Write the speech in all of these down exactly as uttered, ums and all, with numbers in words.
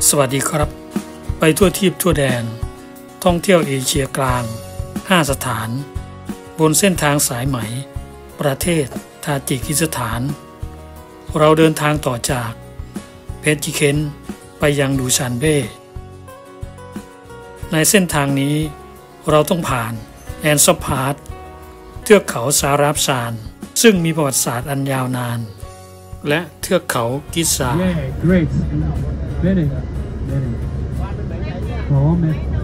สวัสดีครับไปทั่วทิพย์ทั่วแดนท่องเที่ยวเอเชียกลางห้าสถานบนเส้นทางสายไหมประเทศทาจิกิสถานเราเดินทางต่อจากเพชรเคนไปยังดูชันเบ้ในเส้นทางนี้เราต้องผ่านแอนซอพาร์ตเทือกเขาซาราฟซานซึ่งมีประวัติศาสตร์อันยาวนานและเทือกเขากิซา Yeah, great. Very, very. Home.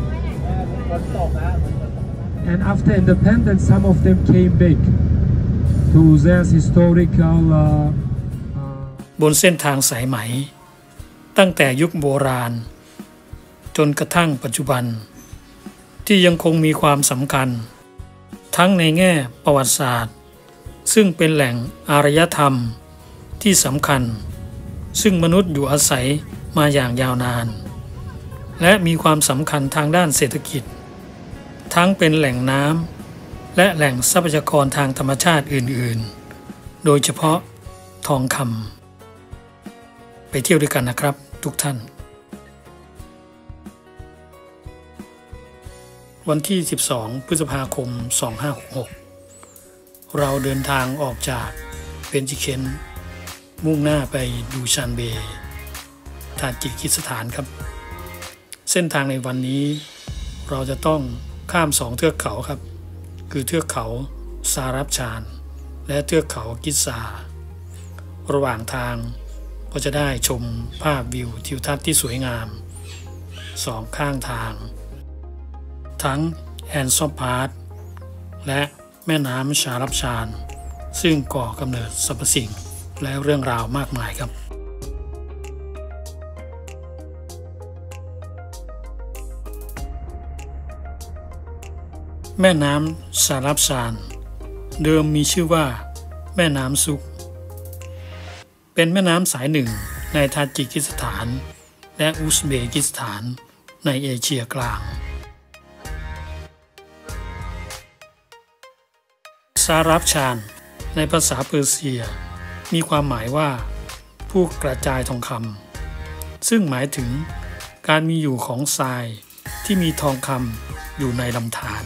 And after independence, some of them came back to their historical. Uh, uh, บนเส้นทางสายไหมตั้งแต่ยุคโบราณจนกระทั่งปัจจุบันที่ยังคงมีความสำคัญทั้งในแง่ประวัติศาสตร์ซึ่งเป็นแหล่งอารยธรรมที่สำคัญซึ่งมนุษย์อยู่อาศัยมาอย่างยาวนานและมีความสำคัญทางด้านเศรษฐกิจทั้งเป็นแหล่งน้ำและแหล่งทรัพยากรทางธรรมชาติอื่นๆโดยเฉพาะทองคำไปเที่ยวด้วยกันนะครับทุกท่านวันที่สิบสองพฤษภาคมสองพันห้าร้อยหกสิบหกเราเดินทางออกจากเพชรเคนมุ่งหน้าไปดูชันเบทาจิกิสถานครับเส้นทางในวันนี้เราจะต้องข้ามสองเทือกเขาครับคือเทือกเขาซารับชานและเทือกเขากิซาระหว่างทางก็จะได้ชมภาพวิวทิวทัศน์ที่สวยงามสองข้างทางทั้งแอนซอพาร์ตและแม่น้ำชารับชานซึ่งก่อกำเนิดสรรพสิ่งและเรื่องราวมากมายครับแม่น้ำชารับชานเดิมมีชื่อว่าแม่น้ำซุกเป็นแม่น้ำสายหนึ่งในทาจิกิสถานและอุซเบกิสถานในเอเชียกลางซารับชานในภาษาเปอร์เซียมีความหมายว่าผู้กระจายทองคำซึ่งหมายถึงการมีอยู่ของทรายที่มีทองคำอยู่ในลำธาร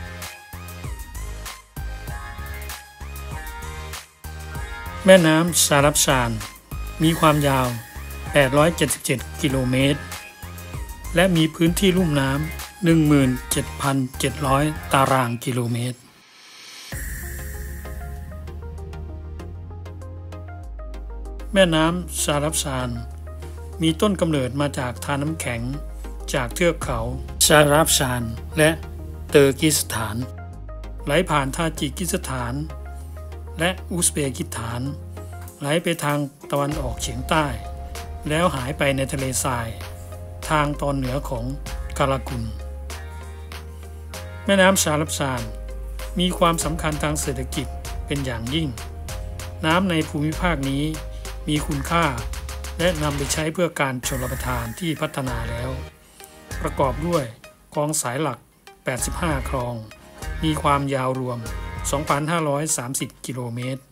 แม่น้ำซารับชานมีความยาวแปดร้อยเจ็ดสิบเจ็ดกิโลเมตรและมีพื้นที่ลุ่มน้ำ หนึ่งหมื่นเจ็ดพันเจ็ดร้อย ตารางกิโลเมตรแม่น้ำซารับชานมีต้นกำเนิดมาจากทานน้ำแข็งจากเทือกเขาซารับชานและเตอร์กิสถานไหลผ่านทาจิกิสถานและอุซเบกิสถานไหลไปทางตะวันออกเฉียงใต้แล้วหายไปในทะเลทรายทางตอนเหนือของกาลากุนแม่น้ำซารับชานมีความสำคัญทางเศรษฐกิจเป็นอย่างยิ่งน้ำในภูมิภาคนี้มีคุณค่าและนำไปใช้เพื่อการชลประทานที่พัฒนาแล้วประกอบด้วยคลองสายหลักแปดสิบห้าคลองมีความยาวรวม สองพันห้าร้อยสามสิบ กิโลเมตร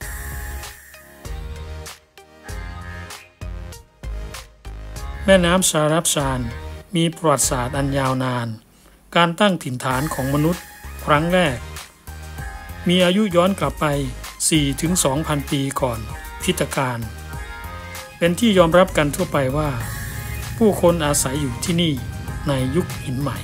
แม่น้ำซารับชานมีประวัติศาสตร์อันยาวนานการตั้งถิ่นฐานของมนุษย์ครั้งแรกมีอายุย้อนกลับไป สี่ถึงสองพัน ปีก่อนคริสตกาลเป็นที่ยอมรับกันทั่วไปว่าผู้คนอาศัยอยู่ที่นี่ในยุคหินใหม่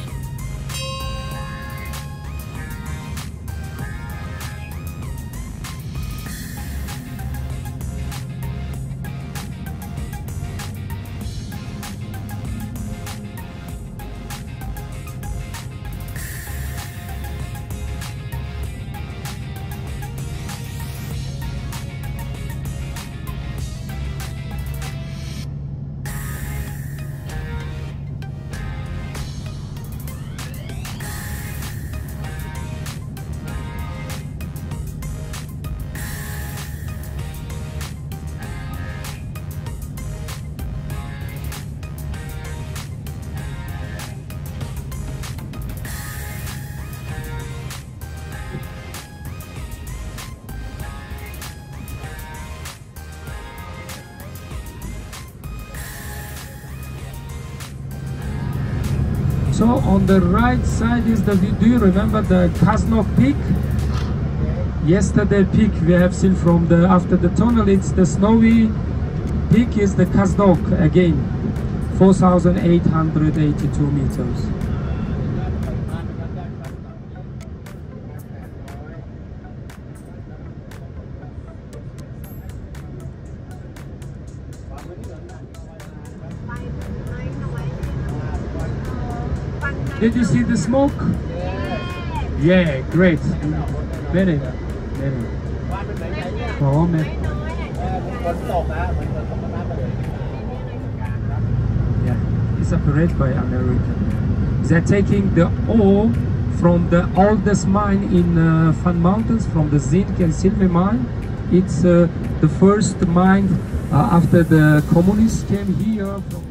So on the right side is the view. Do you remember the Kaznok Peak? Yesterday peak we have seen from the after the tunnel. It's the snowy peak is the Kaznok again, four thousand eight hundred eighty-two meters. Did you see the smoke? Yeah, great. Very, very. Oh, man. Yeah, it's operated by American. They're taking the ore from the oldest mine in uh, Fan Mountains, from the zinc and silver mine. It's uh, the first mine uh, after the communists came here. From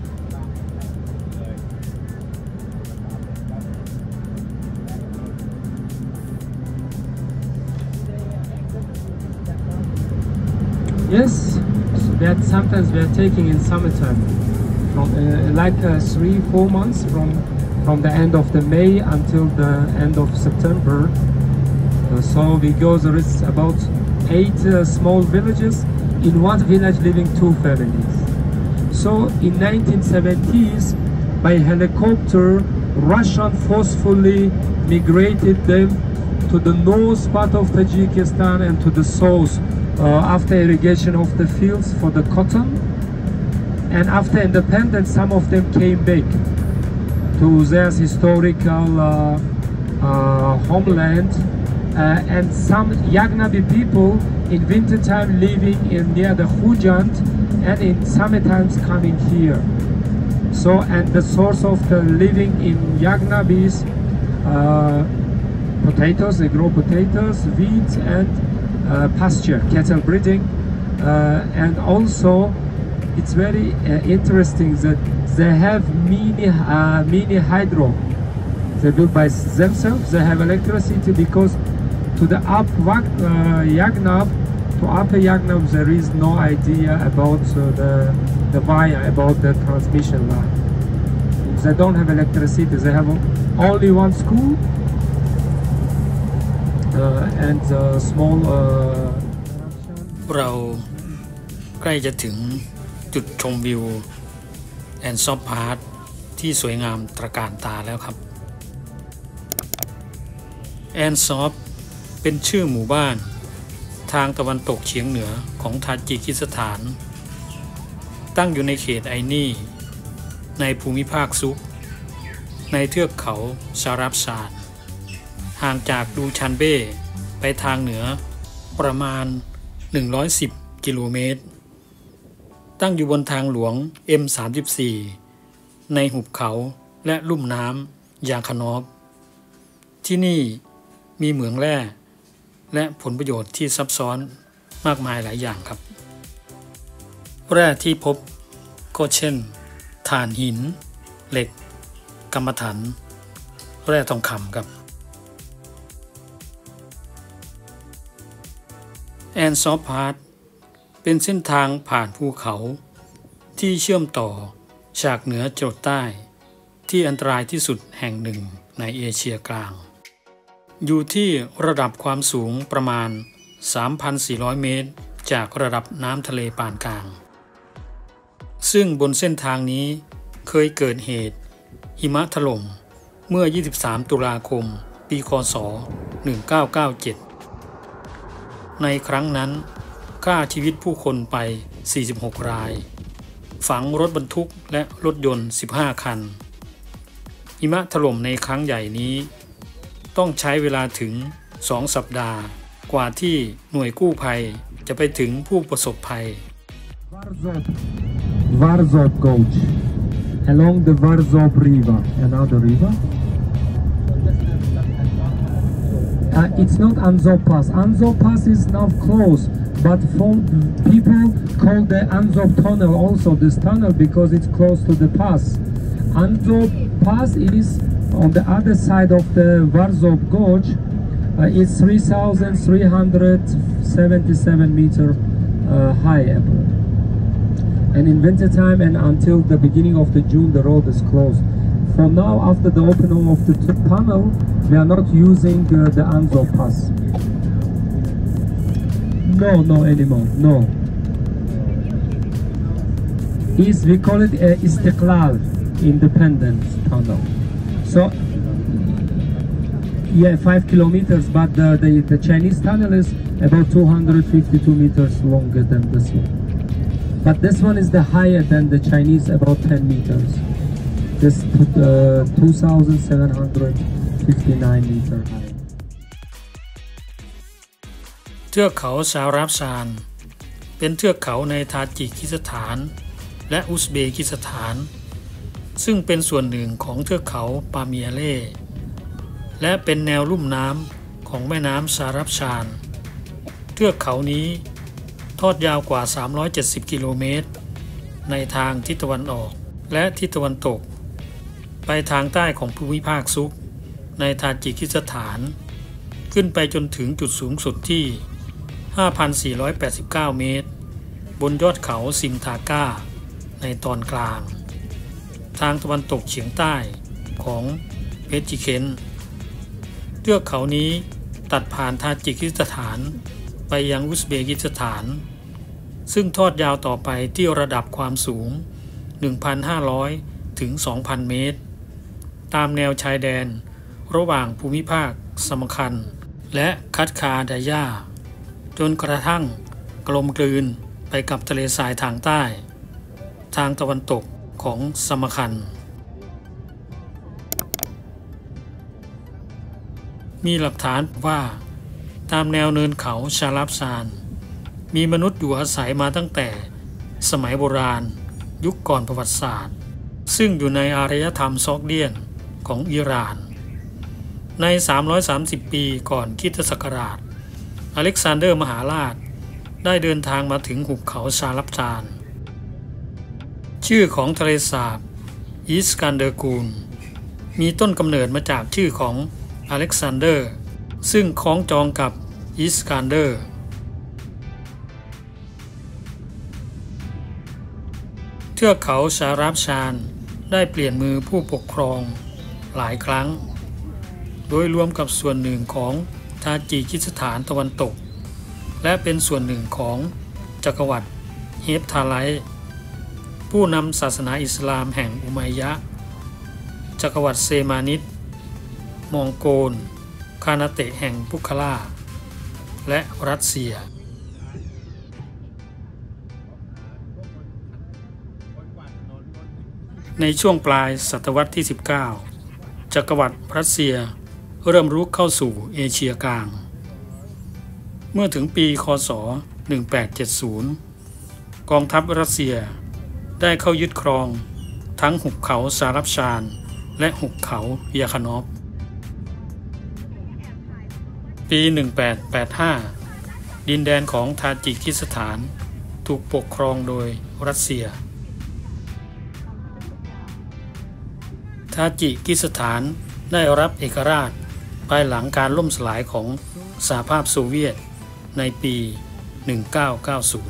Yes, so that sometimes we are taking in summertime, from uh, like uh, three, four months from from the end of the May until the end of September. Uh, so we go. There is about eight uh, small villages. In one village living two families. So in nineteen seventies, by helicopter, Russian forcefully migrated them to the north part of Tajikistan and to the south. Uh, after irrigation of the fields for the cotton, and after independence some of them came back to their historical uh, uh, homeland, uh, and some Yagnabi people in winter time living in near the Khujand and in summer times coming here. So, and the source of the living in Yagnabis, uh, potatoes, they grow potatoes, wheat, and Uh, pasture, cattle breeding, uh, and also it's very uh, interesting that they have mini uh, mini hydro. They built by themselves. They have electricity because to the up uh, Yagnab, to upper Yagnab, there is no idea about uh, the the via about the transmission line. They don't have electricity. They have only one school. Uh, and uh, small uh, เราใกล้จะถึงจุดชมวิวแอนซอฟพาร์ทที่สวยงามตระการตาแล้วครับแอนซอฟเป็นชื่อหมู่บ้านทางตะวันตกเฉียงเหนือของทาจิกิสถานตั้งอยู่ในเขตไอนี่ในภูมิภาคซุกในเทือกเขาซารับซานห่างจากดูชันเบ้ไปทางเหนือประมาณหนึ่งร้อยสิบกิโลเมตรตั้งอยู่บนทางหลวง เอ็ม สามสิบสี่ ในหุบเขาและลุ่มน้ำยาคานอฟที่นี่มีเหมืองแร่และผลประโยชน์ที่ซับซ้อนมากมายหลายอย่างครับแร่ที่พบก็เช่นถ่านหินเหล็กกำมะถันแร่ทองคำครับแอนซอฟพาร์ทเป็นเส้นทางผ่านภูเขาที่เชื่อมต่อจากเหนือจรดใต้ที่อันตรายที่สุดแห่งหนึ่งในเอเชียกลางอยู่ที่ระดับความสูงประมาณ สามพันสี่ร้อย เมตรจากระดับน้ำทะเลปานกลางซึ่งบนเส้นทางนี้เคยเกิดเหตุหิมะถล่มเมื่อ ยี่สิบสาม ตุลาคม ปี ค.ศ. หนึ่งพันเก้าร้อยเก้าสิบเจ็ดในครั้งนั้นฆ่าชีวิตผู้คนไป สี่สิบหก รายฝังรถบรรทุกและรถยนต์ สิบห้า คันหิมะถล่มในครั้งใหญ่นี้ต้องใช้เวลาถึง สอง สัปดาห์กว่าที่หน่วยกู้ภัยจะไปถึงผู้ประสบภัย Varzov Gorge along the Varzov River, another river. Uh, it's not Anzov Pass. Anzov Pass is now closed, but for people call the Anzov Tunnel also this tunnel because it's close to the pass. Anzov Pass is on the other side of the Varzov Gorge. Uh, it's three thousand three hundred seventy-seven meter uh, high. And in winter time and until the beginning of the June, the road is closed. for now, after the opening of the tunnel, we are not using uh, the Anzor Pass. No, no anymore. No. Is we call it uh, Istiqlal, Independence Tunnel. So, yeah, five kilometers, but the, the, the Chinese tunnel is about two hundred fifty-two meters longer than this one. But this one is the higher than the Chinese, about ten meters. This uh, two thousand seven hundred fifty-nine meter high. เทือกเขาซารับซานเป็นเทือกเขาในทาจิกิสถานและอุซเบกิสถานซึ่งเป็นส่วนหนึ่งของเทือกเขาปาเมียเล่และเป็นแนวลุ่มน้ำของแม่น้ำซารับซานเทือกเขานี้ทอดยาวกว่าสามร้อยเจ็ดสิบกิโลเมตรในทางทิศตะวันออกและทิศตะวันตกไปทางใต้ของภูมิภาคซุกในทาจิกิสถานขึ้นไปจนถึงจุดสูงสุดที่ ห้าพันสี่ร้อยแปดสิบเก้า เมตรบนยอดเขาซิมทาก้าในตอนกลางทางตะวันตกเฉียงใต้ของเพจิเคนเทือกเขานี้ตัดผ่านทาจิกิสถานไปยังอุซเบกิสถานซึ่งทอดยาวต่อไปที่ระดับความสูง หนึ่งพันห้าร้อย ถึง สองพัน เมตรตามแนวชายแดนระหว่างภูมิภาคสมคันและคัดคาดายาจนกระทั่งกลมกลืนไปกับทะเลทรายทางใต้ทางตะวันตกของสมคันมีหลักฐานว่าตามแนวเนินเขาชาลับซานมีมนุษย์อยู่อาศัยมาตั้งแต่สมัยโบราณยุคก่อนประวัติศาสตร์ซึ่งอยู่ในอารยธรรมซอกเดียนของอิหร่านในสามร้อยสามสิบปีก่อนคริสตศักราชอเล็กซานเดอร์มหาราชได้เดินทางมาถึงหุบเขาชาลับซานชื่อของทะเลสาบอิสกันเดอร์กูลมีต้นกำเนิดมาจากชื่อของอเล็กซานเดอร์ซึ่งคล้องจองกับอิสกันเดอร์เทือกเขาชารับซานได้เปลี่ยนมือผู้ปกครองหลายครั้งโดยรวมกับส่วนหนึ่งของทาจิกิสถานตะวันตกและเป็นส่วนหนึ่งของจักรวรรดิเฮปทาไลท์ผู้นำศาสนาอิสลามแห่งอุมัยยะห์จักรวรรดิเซมานิดมองโกลคานาเตะแห่งบุคลาและรัสเซียในช่วงปลายศตวรรษที่สิบเก้าจักรวรรดิรัสเซียเริ่มรุกเข้าสู่เอเชียกลางเมื่อถึงปีค.ศ. หนึ่งพันแปดร้อยเจ็ดสิบกองทัพรัสเซียได้เข้ายึดครองทั้งหุบเขาซารับซานและหุบเขายาคานอฟปี หนึ่งพันแปดร้อยแปดสิบห้า ดินแดนของทาจิกิสถานถูกปกครองโดยรัสเซียทาจิกิสถานได้รับเอกราชภายหลังการล่มสลายของสหภาพโซเวียตในปี หนึ่งพันเก้าร้อยเก้าสิบ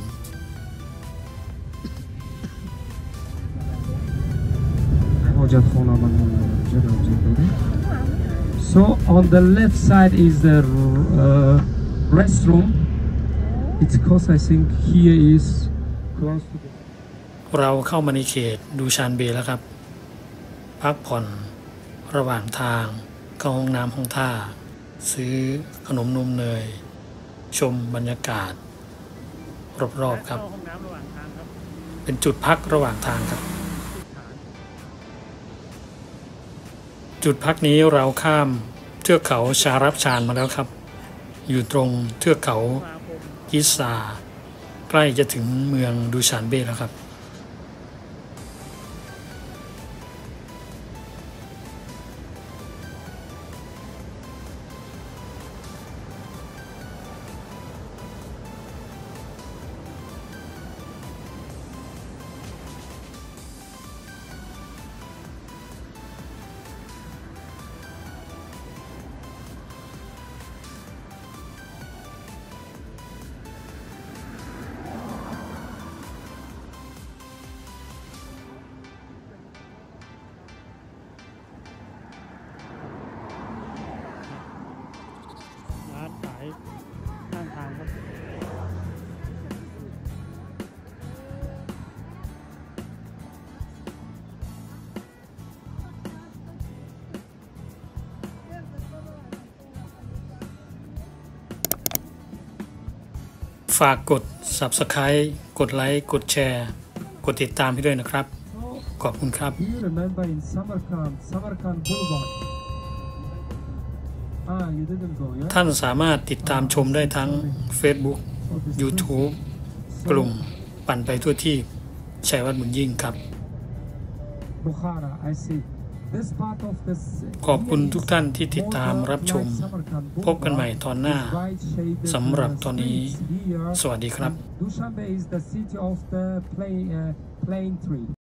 So on the left side is the uh, restroom. It's because I think here is close to the... เราเข้ามาในเขตดูชานเบแล้วครับพักผ่อนระหว่างทางเข้าห้องน้ำห้องท่าซื้อขนมนมเนยชมบรรยากาศรอบๆครับเป็นจุดพักระหว่างทางครับจุดพักนี้เราข้ามเทือกเขาชารับซานมาแล้วครับอยู่ตรงเทือกเขากิซาใกล้จะถึงเมืองดูชานเบแล้วครับฝากกด Subscribe กดไลค์กดแชร์กดติดตามให้ด้วยนะครับขอบคุณครับ Do you remember in Samarkand, Samarkand Boulevard? Ah, you didn't go, yeah? ท่านสามารถติดตามชมได้ทั้ง Facebook YouTube กลุ่มปั่นไปทั่วที่ชัยวัฒน์บุญยิ่งครับ Bukhara, I see. This part of this ขอบคุณทุกท่านที่ติดตามรับชมพบกันใหม่ตอนหน้าสำหรับตอนนี้สวัสดีครับ Dushanbe is the city of the plane, uh, plane tree.